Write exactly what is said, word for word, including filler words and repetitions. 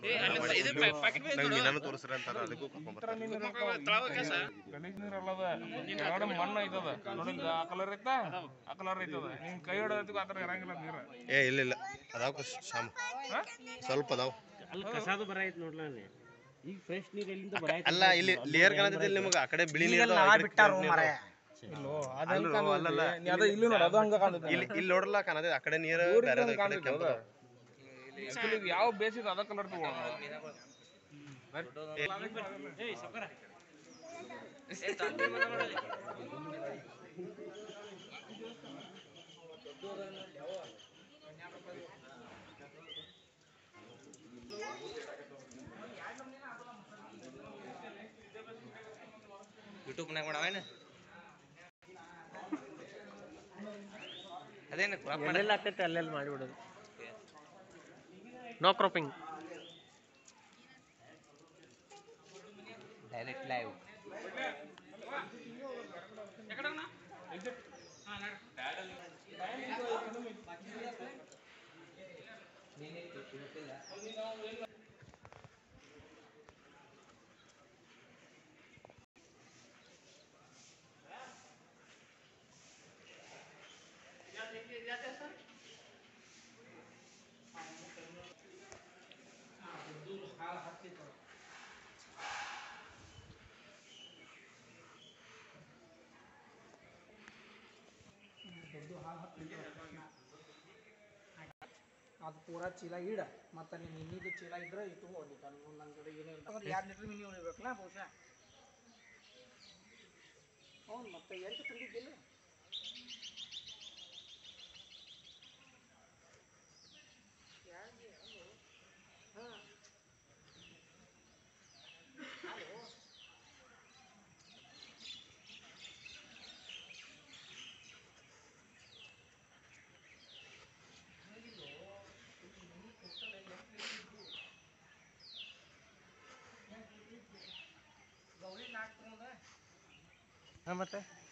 ಮೀನನ್ನು ತೋರಿಸ್ರಿ ಅಂತಾರ ಅದಕ್ಕೂ ಗಲೀಜ್ ನೀರ್ ಅಲ್ಲದ ಎರಡು ಮಣ್ಣು ಐತದ ನೋಡಿ ಆ ಕಲರ್ ಐತ ಆ ಕಲರ್ ಐತದ ನಿಮ್ ಕೈ ಹಿಡೋದಕ್ಕೂ ಆತರ ಇರಂಗಿಲ್ಲ ನೀರ. ಏ ಇಲ್ಲ ಇಲ್ಲ ಅದಾವ ಶಾಮ್ ಸ್ವಲ್ಪ ಅದಾವ. ಅಲ್ಲಿ ಕಸಾದು ಬರೈತ್ ನೋಡ್ಲ ಈಗ ಫ್ರೆಶ್ ನೀರ್ ಎಲ್ಲಿಂದ ಬರೈತ್ ಅಲ್ಲ ಇಲ್ಲಿ ಲೇಯರ್ ಕಾಣತೈತಿ ನಿಮಗೆ ಆ ಕಡೆ ಬಿಳಿ ನೀರು ಬಿಟ್ಟಾರು ಮಾರಾಯ. ಇಲ್ಲೋ ಅದಲ್ಲ ಅದ ಇಲ್ಲಿ ನೋಡ ಅದು ಹಂಗ ಕಾಣುತ್ತೆ. ಇಲ್ಲಿ ಇಲ್ಲಿ ನೋಡಲ್ಲ ಕಾಣತೈತಿ ಆ ಕಡೆ ನೀರು ಬೇರೆ ಕೆಂಪು. ಆಕ್ಚುಲಿ ಯಾವ ಬೇಸಿಸ್ ಅದ ಕಲರ್ ತಗೋ. ಯೂಟ್ಯೂಬ್ ನಾಗ ಮಾಡವೇನ ಅದೇನು ಕ್ರಾಪ್ ಎಲ್ಲೆಲ್ಲ ಆಗ್ತೈತೆ ಅಲ್ಲೆಲ್ಲ ಮಾಡಿಬಿಡೋದು. No cropping direct live. ಅದು ಪೂರಾ ಚೀಲ ಇಡ ಮತ್ತು ನೀನು ಇನ್ನಿದ್ದು ಚೀಲ ಇದ್ರೆ ಇದು ಹೋಗಿ ನನ್ನ ಜೊತೆ ಏನಿಲ್ಲ ಅಂದ್ರೆ ಎರಡು ಲೀಟ್ರ್ ಮಿನಿ ಉಳಿಬೇಕಲ್ಲ ಬಹುಶಃ. ಹೌದು ಮತ್ತೆ ಎಷ್ಟು ತಂದಿದ್ದಿಲ್ಲ ಹಾಂ ಹಾಂ ಮತ್ತೆ